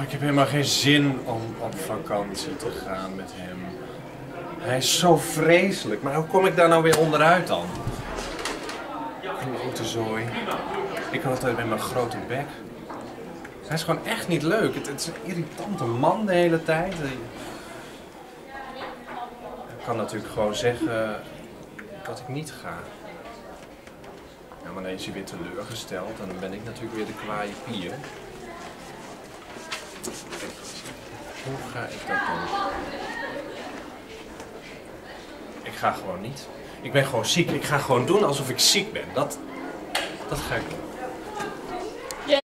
ik heb helemaal geen zin om op vakantie te gaan met hem. Hij is zo vreselijk, maar hoe kom ik daar nou weer onderuit dan? Klote zooi. Ik kan altijd met mijn grote bek. Hij is gewoon echt niet leuk. Het is een irritante man de hele tijd. Ik kan natuurlijk gewoon zeggen dat ik niet ga. Ja, maar dan is hij weer teleurgesteld en dan ben ik natuurlijk weer de kwaaie pier. Hoe ga ik dat doen? Ik ga gewoon niet. Ik ben gewoon ziek. Ik ga gewoon doen alsof ik ziek ben. Dat ga ik doen.